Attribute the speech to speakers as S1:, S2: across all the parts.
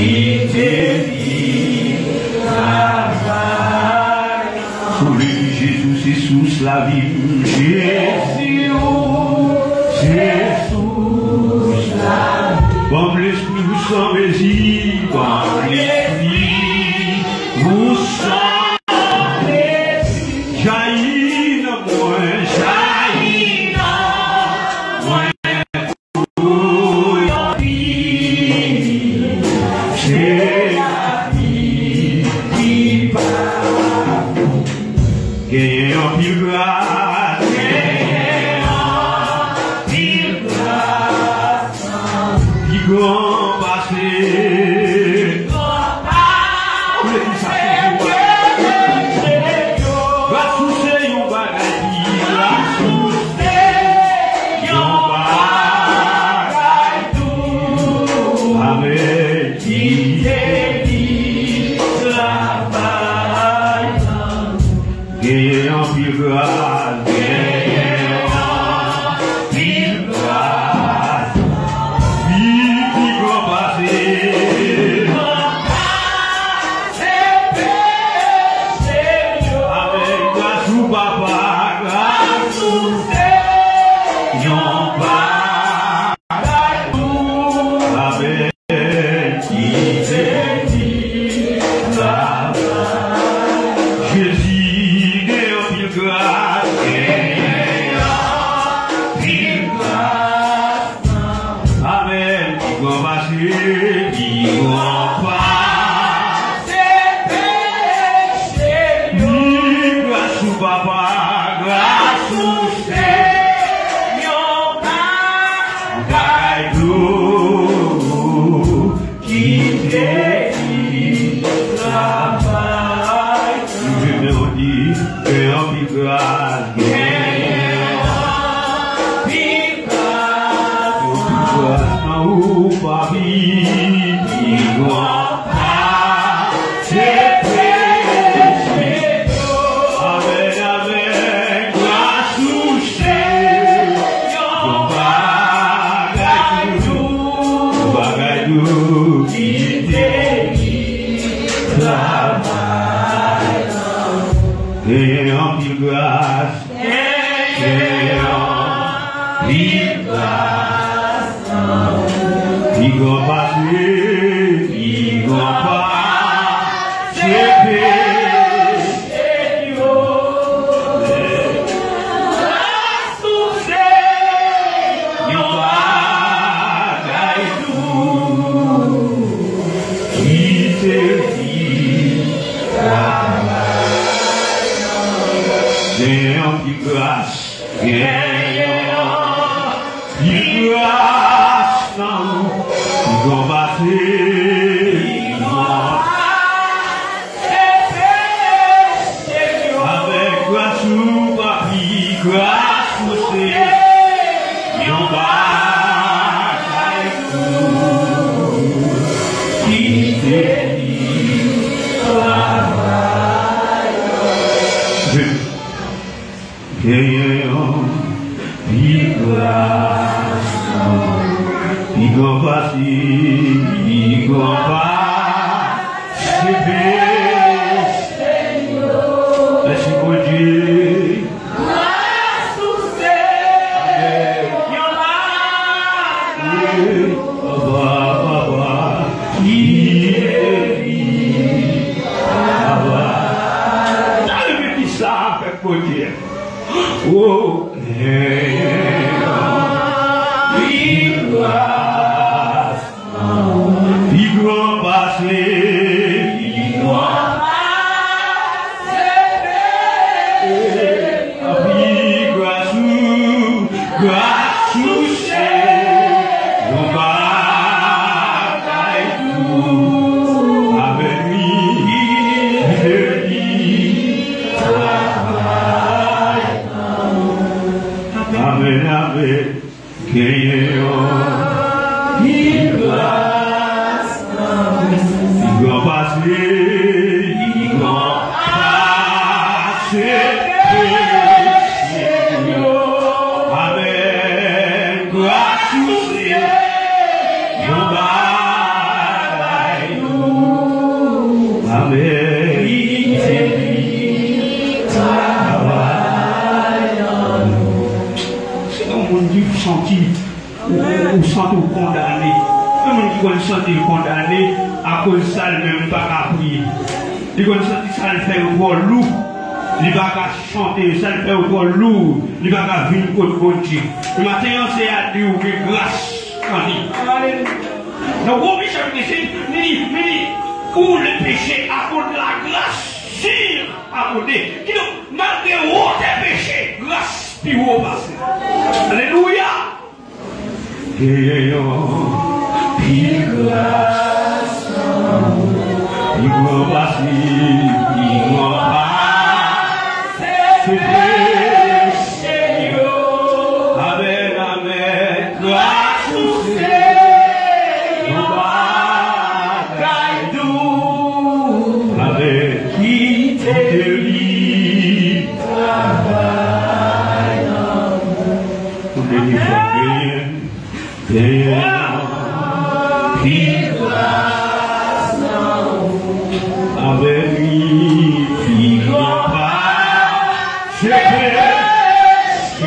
S1: La vie, Jésus, la vie. Comme l'esprit vous sommes bénis, comme l'esprit vous sommes bénis. Jaillit dans moi, jaillit dans moi. C'est la vie qui part. Et en pile grâce, qui grand passé, grâce ou c'est yon bagay, grâce ou c'est yon bagay tout, avec qui t'es dit travail. Gagne en pile grâce, gagne en pile grâce, vie qui va passer, avec grâce ou papa, grâce ou c'est yon bagay tout, avec qui t'es dit travail. Jésus grâce, Amen, qui va passer, qui va passer, péché, grâce ou papa, grâce ou Seigneur, bagay tout, qui t'est dit, travail, je me dis, et en pile grâce, ou papi, qui doit pas c'est péché, avec grâce ou Seigneur, bagay tout, qui t'est dit, travail, et en pile grâce, et en pile grâce. Il va passer, il va passer, péché, grâce ou Seigneur, bagay tout, qui te dit, travail. Gagne en pile grâce, gagne en pile grâce. Ils vont passer, ils vont avec grâce ou papi, grâce ou c'est, yon bagay tout, qui t'est dit, travail. Gagnons, pile grâce. Il va passer, il va passer, merci pour Dieu. Grâce ou Seigneur, papa, qui est dit, t'as vu ça, fait pour Dieu. Oh, il va passer, il va passer, grâce ou c'est, on bataille tout, avec lui, je dis, travail, amen, amen, il va passer, il va passer, avec grâce ou c'est, yon bagay sentir, ou sentir condamné. Même qui vont sentir condamné, à cause de ça, même pas qu'à prier. Ils vont sentir ça, le fait encore lourd. Il va pas chanter, ça le fait encore lourd. Il va pas venir contre bon Dieu. Le matin, c'est à dire que grâce. Donc, au Michel Christine, il dit, pour le péché, à cause de la grâce, sur à côté. Qui donc, malgré aucun péché, grâce, puis vous passez. Alléluia. Puis grâce, puis vous passez, puis vous passez. C'est péché, avec grâce, avec qui te lit, travail, pour délivrer, puis grâce, avec lui, puis grâce. C'est péché,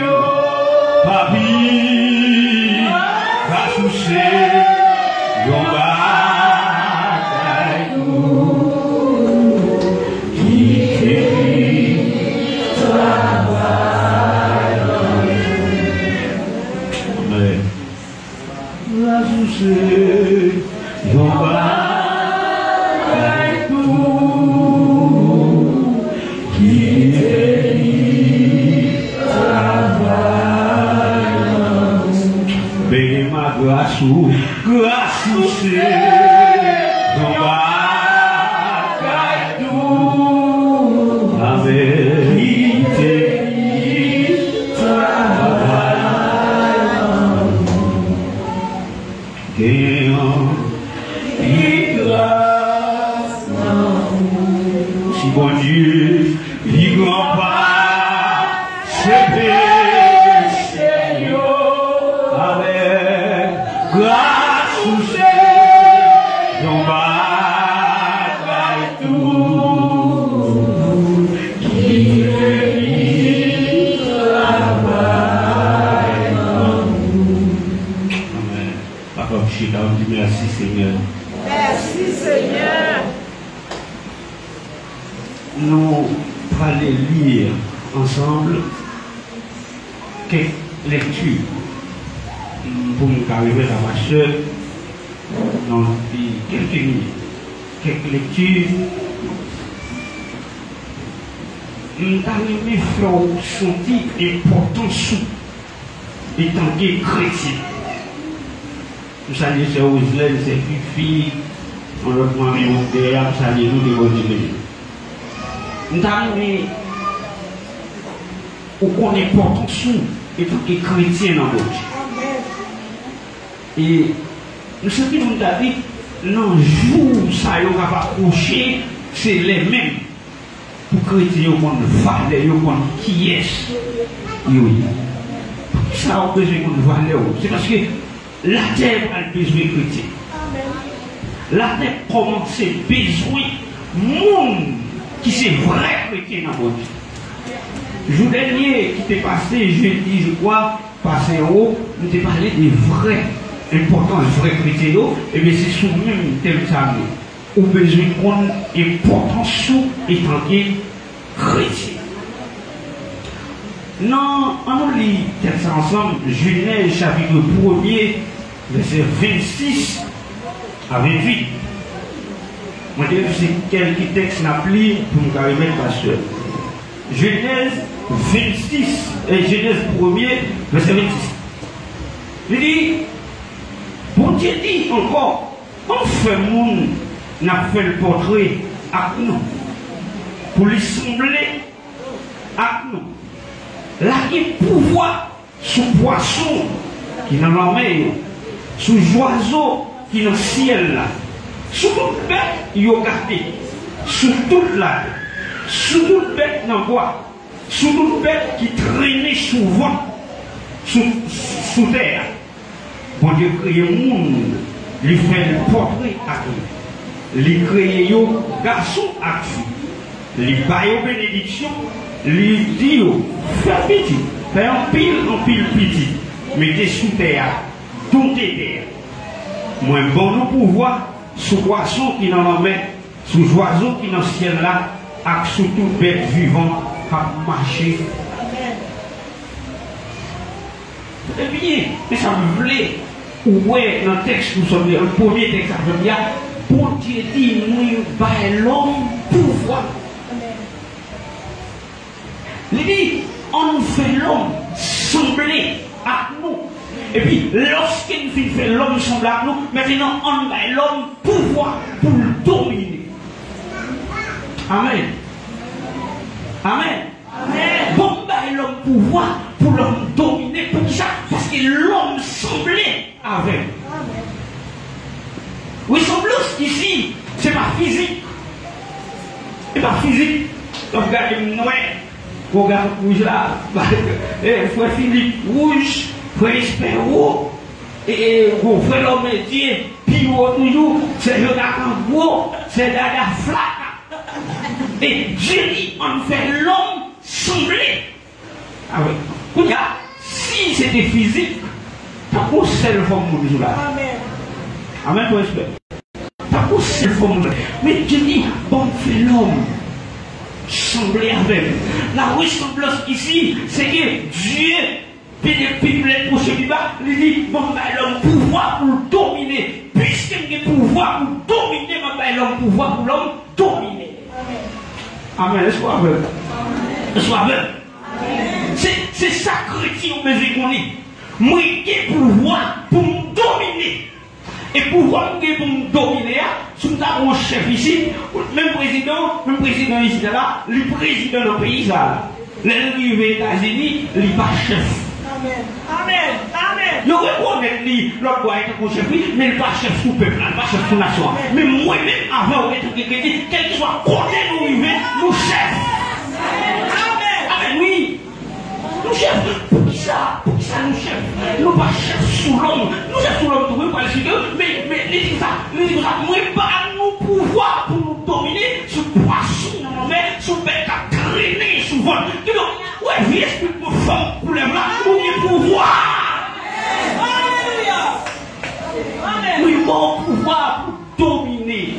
S1: papi, va toucher, yon bagaille tout, qui t'écrit, travaille. Amen. Va toucher, yon bagaille tout, qui grâce, c'est ton bagaille tout, avec qui travaille, grâce, si bon Dieu, il grand pas, c'est péché, avec grâce, c'est ton bagaille tout, qui travaille. Amen. Papa, je suis là, on dit merci Seigneur.
S2: Merci Seigneur.
S1: Nous allons lire ensemble quelques lectures pour nous arriver à ma soeur dans quelques minutes. Quelques lectures. Nous allons faire sentir l'importance étant chrétien. Nous saluons ces Ouzlène, ces filles, on leur demande de monter, nous saluons nous de continuer. Nous allons qu'on est l'importance étant chrétien dans notre vie. Et nous savons que nous avons dit, dans le jour où ça va coucher, c'est les mêmes. Pour que les chrétiens valent, qui est-ce. Ça a besoin de valeur. C'est parce que la terre a besoin de chrétiens. La terre commence à besoin de monde qui c'est vrai chrétien dans votre vie. Le jour dernier qui t'est passé, jeudi, je crois, passé en haut, nous t'ai parlé des vrais. Important, les vrais chrétiens, et bien c'est sous même tel ça, ou besoin de prendre importance sous étant chrétien. Non, on lit ça ensemble, Genèse chapitre 1er, verset 26 à 28. Moi, je sais quelques textes n'a pris pour nous arriver ma soeur. Genèse 26, et Genèse 1er, verset 26. Il dit, bon Dieu dit encore, on fait monde, n'a fait le portrait à nous, pour lui sembler à nous. Là, il pouvoir sous poisson qui est dans la mer, sous oiseau qui est dans le ciel là, sous toute bête qui est gardé, sous toute la, sous toute bête dans le bois, sous toute bête qui traînait souvent sous terre. Bon Dieu crée le monde, il fait le portrait à lui. Il crée le garçon à lui. Il baille aux bénédictions, il dit, fais petit, fais un pile petit. Mettez sous terre, tout est terre. Moi, bon, nous pouvoir, sous poisson qui dans la mer, sous oiseau qui dans le ciel là, et sous toute bête vivante, à marcher. C'est bien, mais ça me voulait, ouais, dans le texte, nous sommes le premier texte, ça veut dire, pour Dieu dit, nous, par l'homme, pouvoir. Il dit, on fait l'homme sembler à nous. Et puis, lorsqu'il fait l'homme sembler à nous, maintenant, on met l'homme pouvoir pour le dominer. Amen. Amen. Amen. Bon, ben, l'homme pouvoir pour l'homme dominer, pour ça, parce que l'homme semblait avec. Oui, semblance ici, c'est ma physique. C'est ma physique. Donc, regardez-moi. Regarde rouge là, frère Philippe rouge, frère Espère rouge, et frère l'homme métier, puis toujours, c'est Jonathan gros, c'est Dada flac. Et Dieu dit, on fait l'homme sembler. Ah oui, si c'était physique, t'as quoi seule forme de là? Amen. Amen pour Espère. T'as quoi seule forme de là? Mais Dieu dit, on fait l'homme sembler avec. La ressemblance ici, c'est que Dieu, puis les prochains débats, il dit, bon, l'homme pouvoir pour dominer. Puisqu'il y a pouvoir pour dominer, l'homme pouvoir pour l'homme dominer. Amen. Est-ce qu'on veut? Est-ce qu'on veut? C'est ça, chrétien, mais qu'on dit. Moi, j'ai pouvoir pour me dominer. Et pouvoir pour me dominer, sous un chef ici, même président ici, là, le président du pays, là, l'arrivée aux États-Unis, il n'est pas chef. Amen. Amen. Amen. Je reconnais l'autre doit être un chef, mais il n'est pas chef sous peuple, il n'est pas chef sous nation. Mais moi-même, avant d'être quelqu'un, quel que soit côté nous arriver, nous chef. Amen. Amen, oui. Nous chef. Pour qui ça nous chef? Nous pas chef sous l'homme. Nous chef sous l'homme, nous pas le suivre, mais les ça, moi pas nous pouvoir pour nous dominer sur poisson, sur bête à traîner, sur vol. Ouais, oui, est-ce que nous faisons pour les blancs, nous pouvoir. Alléluia. Amen. Oui, bon pouvoir pour dominer.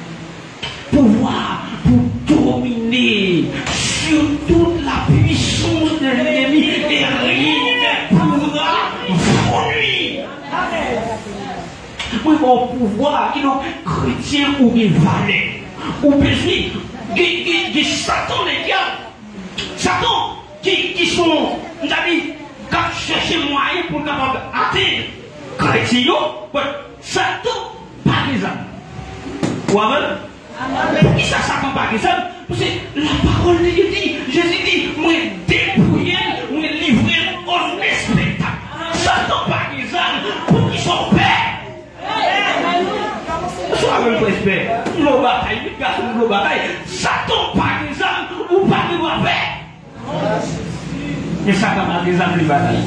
S1: Pouvoir pour dominer sur toute la puissance de l'ennemi et rien ne pourra vous nuire. Amen. Oui, mon pouvoir, qui est chrétien ou des valets, ou péché, qui Satan, les diables, Satan, qui sont, nous avons dit, qui cherchent moyen pour atteindre chrétien, Satan, par exemple. Ou avant, pour qui ça, Satan, par exemple? Parce que la parole de Dieu dit, Jésus dit, moi, dépouiller, moi, livrer au spectacle. Satan, par exemple, pour qui sont pères. Soit le respect, nos batailles, nos batailles, Satan par exemple, ou pas de paix. Et Satan par exemple, les batailles.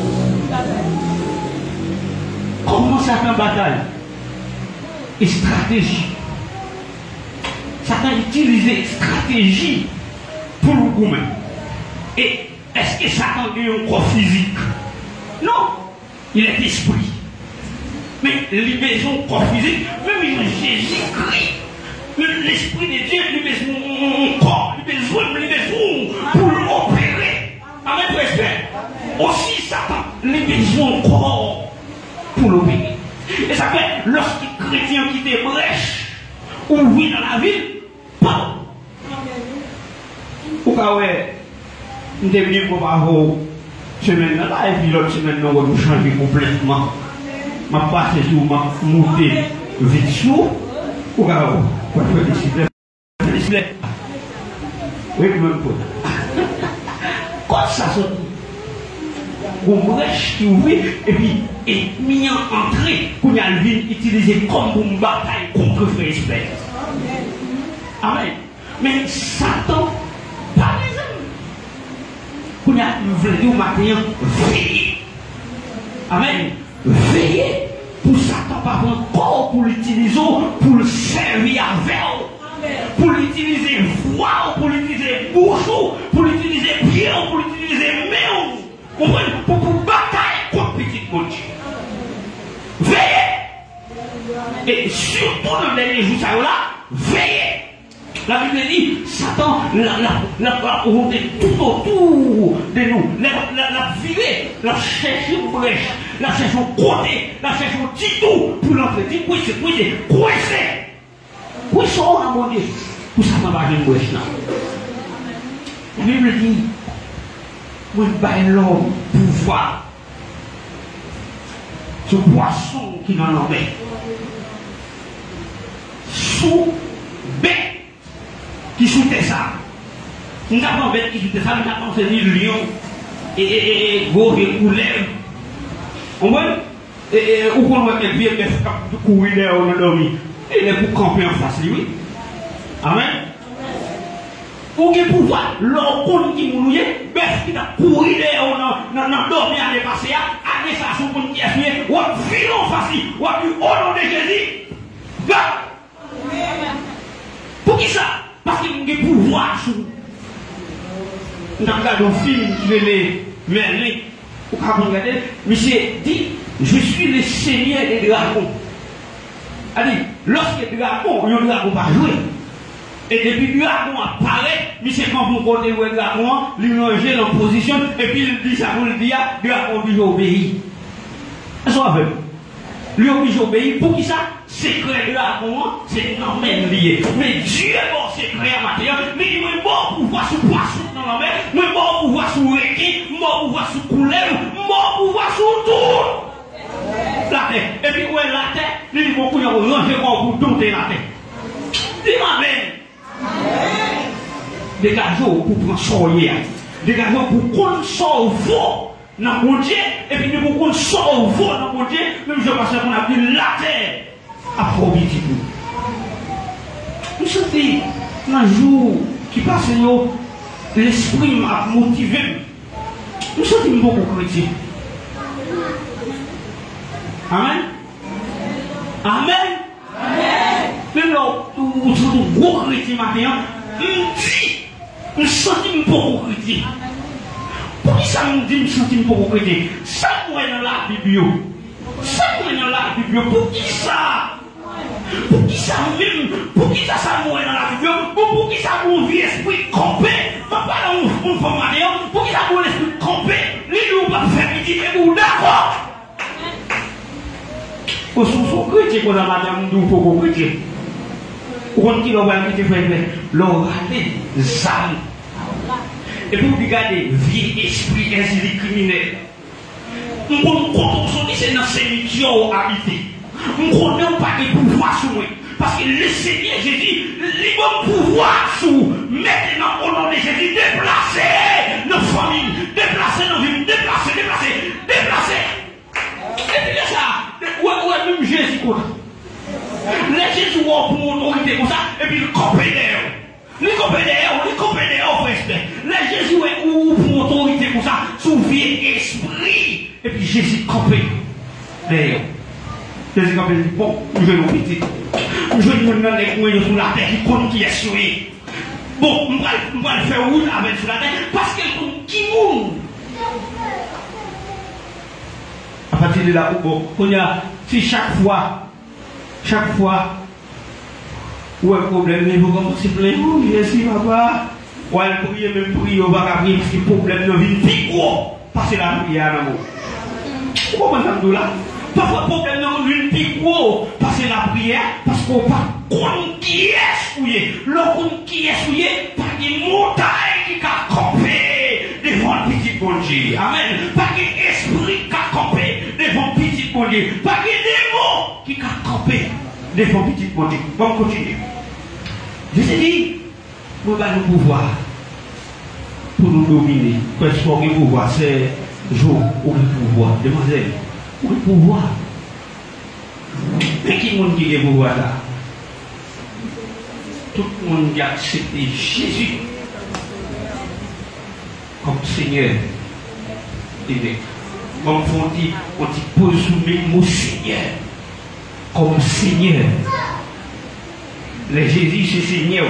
S1: Comment Satan bataille? Et stratégie. Satan utilise stratégie pour le gouvernement. Et est-ce que Satan a un corps physique? Non, il est esprit. Mais les besoins corps physique, même Jésus-Christ, l'Esprit de Dieu, les besoins corps, les besoins pour l'opérer. Avec respect. Aussi Satan, les besoins corps pour l'opérer. Et ça fait, lorsqu'il chrétien qui te brèche, ou vit dans la ville, pas. Ou quand nous devons pour avoir semaine là, et puis l'autre semaine, nous allons changer complètement. Ma passe sur ma montée vite chaud, ou alors, quoi faire des cibles. Oui, même pas. Quand ça se on brèche qui ouvre, et puis, et mis en entrée, qu'on a le utilisé comme une bataille contre frère espèce. Amen. Mais Satan, par exemple, qu'on a voulu au matin, veiller. Amen. Veillez pour Satan par encore pour l'utiliser, pour le servir avec, pour l'utiliser voix, pour l'utiliser bouche, pour l'utiliser pied, pour l'utiliser main, pour bataille contre petit monde. Veillez. Et surtout dans le dernier jour, ça là, veillez. La Bible dit, Satan l'a rôdé tout autour de nous. La viré, la cherché une brèche, la cherché un côté, la cherché un petit tout pour l'entrer. Dit, oui, c'est coincé. Oui, ça, on a mon Dieu. Pour ça, on va avoir une brèche là. La Bible dit, moi, je bats l'homme pouvoir. Ce poisson qui dans la mer. Sous bête qui soutait ça. Nous avons bête qui soutait ça, nous avons enseigné le lion et gros et couleur. On voit, ou qu'on voit qu'elle vient de courir, on a dormi. Il est pour camper en face, oui. Amen. Ou qu'il pouvoir, l'homme qui mouille, bête qui a couru, on a dormi à dépasser, à l'essence, on qui a fait, ou à filer en face, ou à au nom de Jésus. Garde. Pour qui ça? Parce qu'il y a des pouvoirs sur nous. Nous avons regardé un film qui est Merlin. Vous pouvez regarder. Monsieur dit, je suis le seigneur des dragons. C'est-à-dire, lorsque le dragon, le dragon va jouer. Et depuis le dragon apparaît, monsieur quand vous connaissez le dragon, il range en position, et puis il dit ça, vous le dites, le dragon lui obéir. Est-ce qu'on veut? Lui oblige à obéir. Pour qui ça? Secret de la c'est normal lié. Mais Dieu est bon secret à matin. Mais il est bon pour voir ce poisson dans la mer. Il est bon pour voir ce requin. Il est bon pour voir ce couleur. Il est bon pour voir ce tout. La terre. Et puis où est la terre? Il est bon pour ranger pour dompter la terre. Dis-moi même. Dégagez pour prendre soyer. Dégagez pour prendre son faux. Dans mon Dieu, et puis nous pouvons sauver dans mon Dieu, même je pense qu'on a dit la terre à profiter pour nous. Nous sommes dans un jour qui passe, l'esprit m'a motivé. Nous sommes beaucoup chrétiens. Amen. Amen. Amen. Même là, nous sommes gros chrétiens maintenant, nous sommes beaucoup chrétiens. Pour qui ça nous dit, nous sommes beaucoup chrétiens? Ça nous est dans la Bible. Ça nous est dans la Bible. Pour qui ça? Pour qui ça même? Pour qui ça nous est dans la Bible? Pour qui ça nous vit esprit campé? Pas dans une formation. Pour qui ça nous l'esprit campé? Les nous pas faire midi et vous d'accord? Au sous chrétien, qu'on a madame nous pour chrétien. On dit l'on va quitter frère, l'on raté zam. Et puis vous regardez, vie esprit ainsi criminel. On connaît c'est dans ces milieux habités. On connaît pas de pouvoir sur moi. Parce que le Seigneur Jésus, il a pouvoir sur maintenant au nom de Jésus, déplacer nos familles, déplacer nos vies, déplacer. Et puis là, ça, ouais, même Jésus, quoi. Les Jésus ont pour autorité comme ça, et puis le compédère. Les compédères, respect. Les Jésus ont pour autorité comme ça, sous vie esprit. Et puis Jésus campé. D'ailleurs, Jésus campé dit, bon, nous venons petit. Nous venons dans les coins sur la terre qui compte qui est souillé. Bon, on va le faire roule avec sur la terre, parce qu'elle compte qui mourent. À partir de là, bon, on y a, si chaque fois, où est le problème, mais vous commencez à pleurer, oui, merci papa. Ou elle prie, même prier, on va prier, parce que le problème ne vient plus gros. Parce que la prière à l'amour. Vous comprenez là? Parfois, le problème ne vient plus gros. Parce que la prière, parce qu'on ne pas compte qui est souillé. Le compte qui est souillé, par des montagnes qui ont campé devant le petit bon Dieu. Amen. Par des esprits qui ont campé devant le petit bon Dieu. Par des démons qui ont campé devant le petit bon Dieu. On continue. Je te dis, nous avons le pouvoir pour nous dominer. Parce que le pouvoir, c'est jour ou le pouvoir. Demoiselle, ou le pouvoir. Mais qui monde qui a le pouvoir là? Tout le monde qui a accepté Jésus comme Seigneur. Comme on dit pose sous mes mots Seigneur. Comme Seigneur. Les Jésus, c'est Seigneur.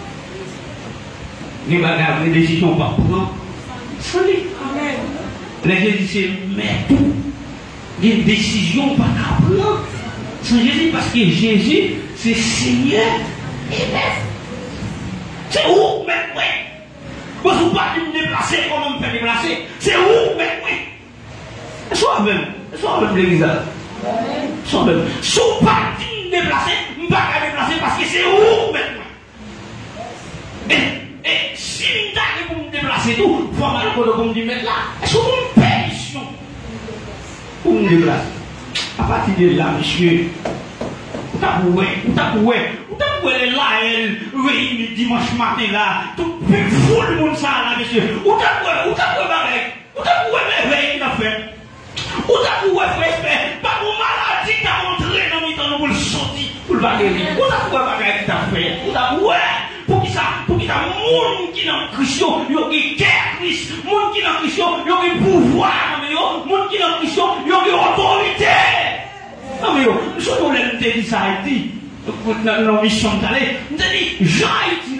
S1: Les bagages, les décisions pas prendre. Salut. Les Jésus, c'est maître. Il y a une décision pas qu'à prendre sans Jésus, parce que Jésus, c'est Seigneur et Maître. C'est où, mais oui. Parce que vous ne pouvez pas me déplacer comme on me fait déplacer. C'est où, mais oui. Soit-même l'église. Soit-même. Si vous ne pouvez pas me déplacer, je ne peux pas me déplacer parce que c'est où, mais oui. Et si je n'arrive pas me déplacer tout, il faut mal pour me dire, mais là, est-ce que vous me permission pour me déplacer? À partir de là, monsieur, vous t'avouez là, réunis dimanche matin là, tout le monde ça là, monsieur. Vous t'avouez l'éveil qu'il a fait. Vous t'avouez frère, pas pour maladie qui a montré dans le temps pour le sortir, pour le bagage. Vous t'avouez bagage qui t'a fait. Vous t'avouez pour qui ça, monde qui dans Christian, il y a une guerre Christ, monde qui dans Christian, il y a un pouvoir, monde qui dans Christian, il y a une autorité. Non mais je ne sais pas si ça a été dans la mission d'aller. Je dis, Jean-Haïti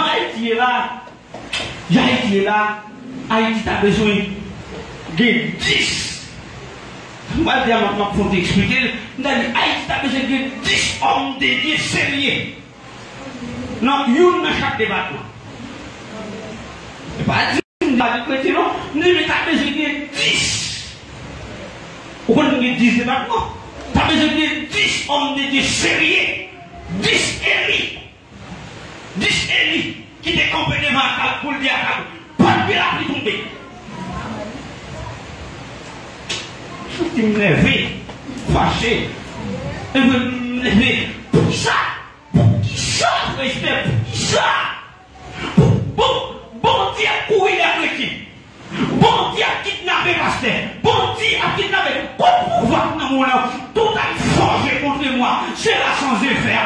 S1: est là, Haïti a besoin de 10. Je vais dire maintenant pour t'expliquer. Je dis, Haïti a besoin de 10 hommes dédiés sérieux. Non, il y a chaque département. Ce n'est pas dire que chrétien, non. Nous avons besoin de 10. Pourquoi nous avons 10 départements? Tu as besoin de 10 hommes de sérieux, 10 élites. 10 élites qui te campent devant la pour le dire à pas de la pluie tomber. Je suis levé, fâché. Je me lever. Pour ça, respect, pour ça. Bon Dieu a couru les chrétiens. Bon Dieu a kidnappé pasteur. Bon Dieu a kidnappé. Pour pouvoir dans mon âme, tout a forgé contre moi. C'est la sans effet.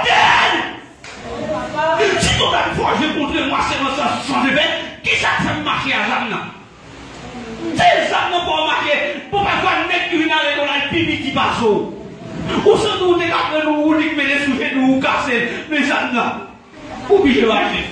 S1: Si tout a forgé contre moi, c'est la sans effet. Qui ça fait marcher à Zamna? C'est ça qui peut marcher. Pour pas voir net qui vient dans la pipi qui passe. Ou sans nous dégager nous, ou nous mettre sous nous, ou casser les Zamna. Oubliez marcher.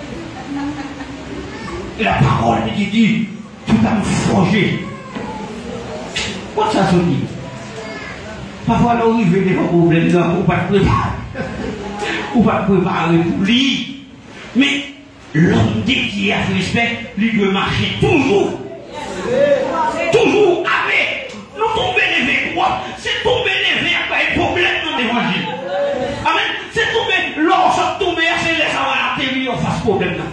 S1: Et la parole qui dit, tout a forgé. Quoi ça se dit? Parfois, on arrive des problèmes, on ne peut pas préparer. On ne peut pas préparer pour lui. Mais l'homme qui a respect, lui doit marcher toujours. Toujours avec. Nous tomber les quoi? C'est tomber les avec un problème dans l'évangile. Amen. C'est tomber, lorsque tomber, c'est laisser avoir la télé, on fasse problème là.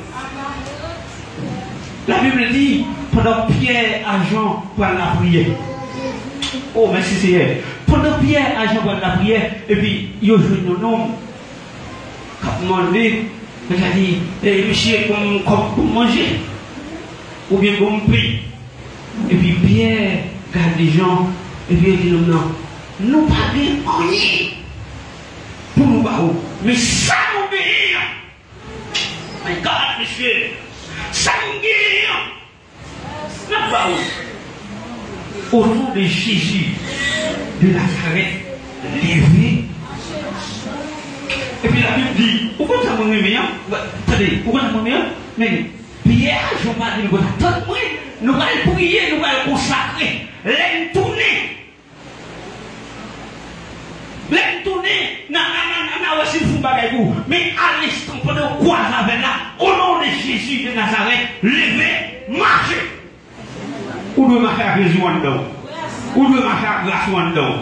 S1: La Bible dit, pendant Pierre à Jean pour la prière. Oh, merci Seigneur. Pendant Pierre à Jean pour la prière, et puis, il y a un homme qui a demandé, il a dit, monsieur, comme manger, ou bien comme prix. Et puis Pierre regarde les gens, et puis il dit, non, nous ne parlons rien pour nous barrer, mais ça nous guérit. My God, monsieur. Ça nous guérit. Nous barrer. Au nom de Jésus de Nazareth, levé. Et puis la Bible dit, pourquoi ça m'a mis? Attendez, pourquoi ça m'a mis? Mais Pierre, je ne vais pas dire, attendez-moi, nous allons prier, nous allons consacrer, les tourner. Les tourner, mais à l'instant, pendant quoi avec là, au nom de Jésus de Nazareth, levé, marchez. Ou de marcher à Jésus en dedans. Ou de marcher à grâce en dedans.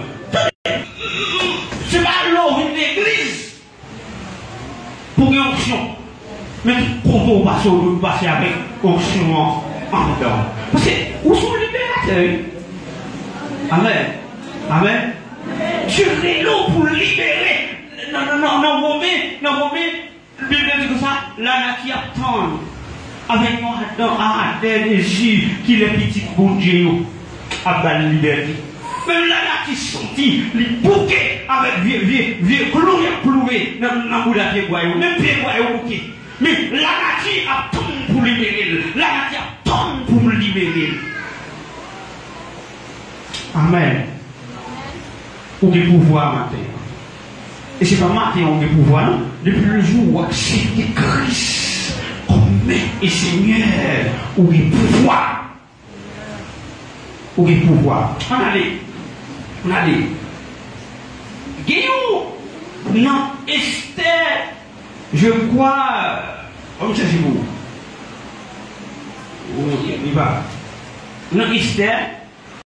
S1: Ce n'est pas l'ordre de l'église pour une onction. Mais quand on passe, on doit passer avec onction en dedans. Parce que où sont les libérateurs? Amen. Amen. Dieu est là pour libérer. Non, moment, la Bible dit comme ça, là qui attend. Avec moi, dans un énergie qui est petit bon Dieu, à la liberté. Même là qui sentit, les bouquets avec vieux cloué dans le bout de pied boyau, même pied boyau bouquet. Mais là qui attend pour libérer, là qui attend pour libérer. Amen. Ou des pouvoirs matin. Et c'est pas matin on des pouvoirs, non? Depuis le jour où accepter Christ. Et Seigneur, ou les pouvoirs. Ou les pouvoirs. On allait On a dit, Guillaume, non, Esther, je crois, on cherche vous. Il va. Non, Esther,